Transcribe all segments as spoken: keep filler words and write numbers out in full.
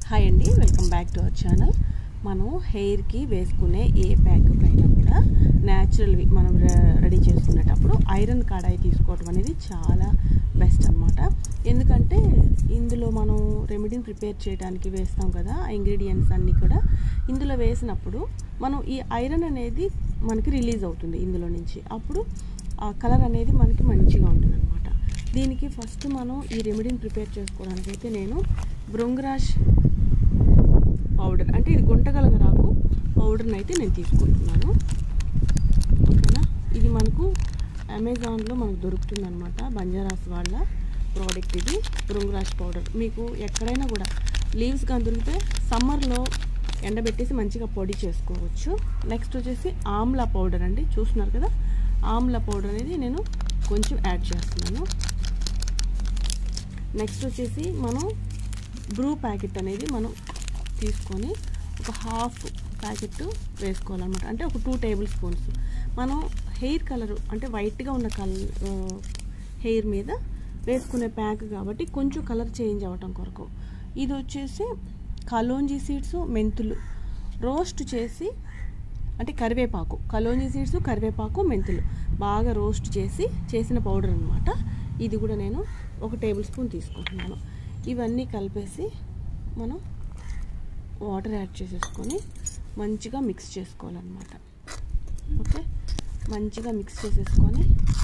Hi అండి, welcome back to our channel. మనం హెయిర్కి వేసుకునే ఏ ప్యాక్ అయినా కూడా న్యాచురల్వి మనం రెడీ చేసుకునేటప్పుడు ఐరన్ కడాయి తీసుకోవడం అనేది చాలా బెస్ట్ అనమాట. ఎందుకంటే ఇందులో మనం రెమెడీని ప్రిపేర్ చేయడానికి వేస్తాం కదా, ఆ ఇంగ్రీడియంట్స్ అన్నీ కూడా ఇందులో వేసినప్పుడు మనం ఈ ఐరన్ అనేది మనకి రిలీజ్ అవుతుంది ఇందులో నుంచి. అప్పుడు ఆ కలర్ అనేది మనకి మంచిగా ఉంటుంది అనమాట. దీనికి ఫస్ట్ మనం ఈ రెమెడీని ప్రిపేర్ చేసుకోవడానికి అయితే నేను భృంగరాజ్ పౌడర్, అంటే ఇది గుంటగలగరాకు పౌడర్ని అయితే నేను తీసుకుంటున్నాను. ఓకేనా, ఇది మనకు అమెజాన్లో మనకు దొరుకుతుంది అనమాట. బంజారాస్ వాళ్ళ ప్రోడక్ట్ ఇది భృంగరాజ్ పౌడర్. మీకు ఎక్కడైనా కూడా లీవ్స్ కానీ దొరికితే సమ్మర్లో ఎండబెట్టేసి మంచిగా పొడి చేసుకోవచ్చు. నెక్స్ట్ వచ్చేసి ఆమ్లా పౌడర్ అండి, చూస్తున్నారు కదా. ఆమ్లా పౌడర్ అనేది నేను కొంచెం యాడ్ చేస్తున్నాను. నెక్స్ట్ వచ్చేసి మనం బ్రూ ప్యాకెట్ అనేది మనం తీసుకొని ఒక హాఫ్ ప్యాకెట్ వేసుకోవాలన్నమాట. అంటే ఒక టూ టేబుల్ స్పూన్స్. మనం హెయిర్ కలరు అంటే వైట్గా ఉన్న కలర్ హెయిర్ మీద వేసుకునే ప్యాక్ కాబట్టి కొంచెం కలర్ చేంజ్ అవ్వటం కొరకు. ఇది వచ్చేసి కలోంజీ సీడ్స్, మెంతులు రోస్ట్ చేసి, అంటే కరివేపాకు, కలోంజీ సీడ్స్, కరివేపాకు, మెంతులు బాగా రోస్ట్ చేసి చేసిన పౌడర్ అనమాట. ఇది కూడా నేను ఒక టేబుల్ స్పూన్ తీసుకుంటున్నాను. ఇవన్నీ కలిపేసి మనం వాటర్ యాడ్ చేసేసుకొని మంచిగా మిక్స్ చేసుకోవాలన్నమాట. ఓకే, మంచిగా మిక్స్ చేసేసుకొని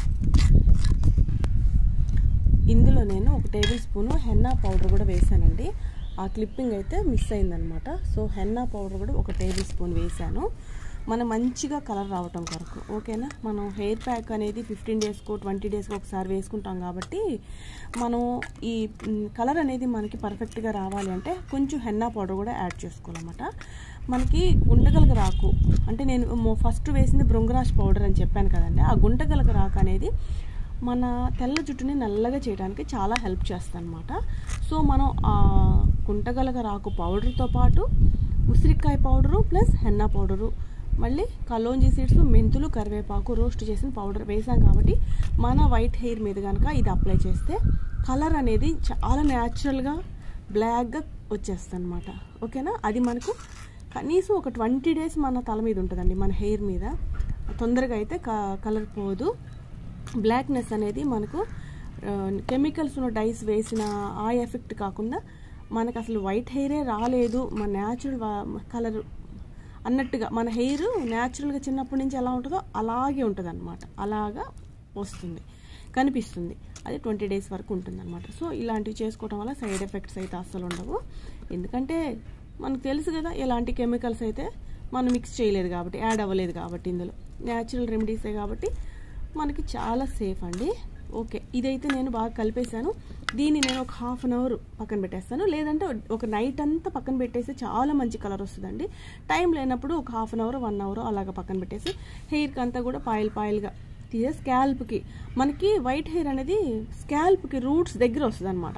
ఇందులో నేను ఒక టేబుల్ స్పూను హెన్నా పౌడర్ కూడా వేసానండి. ఆ క్లిప్పింగ్ అయితే మిస్ అయిందనమాట. సో హెన్నా పౌడర్ కూడా ఒక టేబుల్ స్పూన్ వేసాను, మనం మంచిగా కలర్ రావటం కొరకు. ఓకేనా, మనం హెయిర్ ప్యాక్ అనేది ఫిఫ్టీన్ డేస్కో ట్వంటీ డేస్కో ఒకసారి వేసుకుంటాం కాబట్టి మనం ఈ కలర్ అనేది మనకి పర్ఫెక్ట్గా రావాలి అంటే కొంచెం హెన్నా పౌడర్ కూడా యాడ్ చేసుకోవాలన్నమాట. మనకి గుంటగలగ రాకు, అంటే నేను ఫస్ట్ వేసింది భృంగరాజ్ పౌడర్ అని చెప్పాను కదండి. ఆ గుంటగలగ రాకు అనేది మన తెల్ల జుట్టుని నల్లగా చేయడానికి చాలా హెల్ప్ చేస్తుంది అనమాట. సో మనం ఆ గుంటగలగ రాకు పౌడర్తో పాటు ఉసిరికాయ పౌడరు ప్లస్ హెన్నా పౌడరు, మళ్ళీ కలోంజీ సీడ్స్, మెంతులు, కరివేపాకు రోస్ట్ చేసిన పౌడర్ వేసాం కాబట్టి మన వైట్ హెయిర్ మీద కనుక ఇది అప్లై చేస్తే కలర్ అనేది చాలా న్యాచురల్గా బ్లాక్గా వచ్చేస్తుంది అనమాట. ఓకేనా, అది మనకు కనీసం ఒక ట్వంటీ డేస్ మన తల మీద ఉంటుందండి, మన హెయిర్ మీద. తొందరగా అయితే కలర్ పోదు. బ్లాక్నెస్ అనేది మనకు కెమికల్స్ ఉన్న డైస్ వేసిన ఆ ఎఫెక్ట్ కాకుండా మనకు అసలు వైట్ హెయిరే రాలేదు, మన న్యాచురల్ కలర్ అన్నట్టుగా మన హెయిర్ న్యాచురల్గా చిన్నప్పటి నుంచి ఎలా ఉంటుందో అలాగే ఉంటుంది అనమాట. అలాగా వస్తుంది, కనిపిస్తుంది. అది ట్వంటీ డేస్ వరకు ఉంటుంది అనమాట. సో ఇలాంటివి చేసుకోవడం వల్ల సైడ్ ఎఫెక్ట్స్ అయితే అస్సలు ఉండవు. ఎందుకంటే మనకు తెలుసు కదా, ఎలాంటి కెమికల్స్ అయితే మనం మిక్స్ చేయలేదు కాబట్టి, యాడ్ అవ్వలేదు కాబట్టి, ఇందులో న్యాచురల్ రెమెడీసే కాబట్టి మనకి చాలా సేఫ్ అండి. ఓకే, ఇదైతే నేను బాగా కలిపేశాను. దీన్ని నేను ఒక హాఫ్ అన్ అవర్ పక్కన పెట్టేస్తాను, లేదంటే ఒక నైట్ అంతా పక్కన పెట్టేసి చాలా మంచి కలర్ వస్తుందండి. టైం లేనప్పుడు ఒక half an hour one hour అలాగ పక్కన పెట్టేసి హెయిర్కి అంతా కూడా పాయిల్ పాయిల్గా తీసే స్కాల్ప్కి, మనకి వైట్ హెయిర్ అనేది స్కాల్ప్కి రూట్స్ దగ్గర వస్తుంది అనమాట.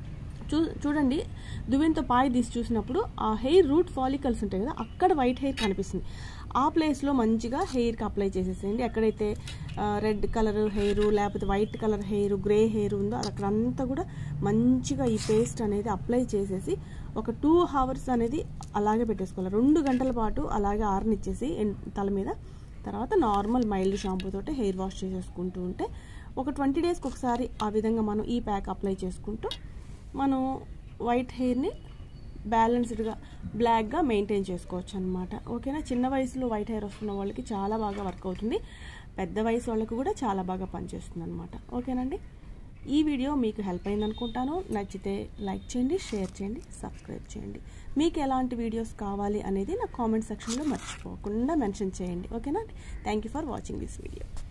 చూ చూడండి దువ్వెనతో పాయి తీసి చూసినప్పుడు ఆ హెయిర్ రూట్ ఫాలికల్స్ ఉంటాయి కదా, అక్కడ వైట్ హెయిర్ కనిపిస్తుంది. ఆ ప్లేస్లో మంచిగా హెయిర్కి అప్లై చేసేసేయండి. ఎక్కడైతే రెడ్ కలర్ హెయిర్ లేకపోతే white colour hair, grey hair ఉందో అక్కడంతా కూడా మంచిగా ఈ పేస్ట్ అనేది అప్లై చేసేసి ఒక టూ అవర్స్ అనేది అలాగే పెట్టేసుకోవాలి. రెండు గంటల పాటు అలాగే ఆరనిచ్చేసి తల మీద, తర్వాత నార్మల్ మైల్డ్ షాంపూతో హెయిర్ వాష్ చేసేసుకుంటూ ఉంటే ఒక ట్వంటీ డేస్కి ఒకసారి ఆ విధంగా మనం ఈ ప్యాక్ అప్లై చేసుకుంటూ మనం వైట్ హెయిర్ని బ్యాలెన్స్డ్గా బ్లాక్గా మెయింటైన్ చేసుకోవచ్చు అనమాట. ఓకేనా, చిన్న వయసులో వైట్ హెయిర్ వస్తున్న వాళ్ళకి చాలా బాగా వర్క్ అవుతుంది, పెద్ద వయసు వాళ్ళకు కూడా చాలా బాగా పనిచేస్తుంది అనమాట. ఓకేనండి, ఈ వీడియో మీకు హెల్ప్ అయింది అనుకుంటాను. నచ్చితే లైక్ చేయండి, షేర్ చేయండి, సబ్స్క్రైబ్ చేయండి. మీకు ఎలాంటి వీడియోస్ కావాలి అనేది నా కామెంట్ సెక్షన్లో మర్చిపోకుండా మెన్షన్ చేయండి. ఓకేనా, thank you for watching this video.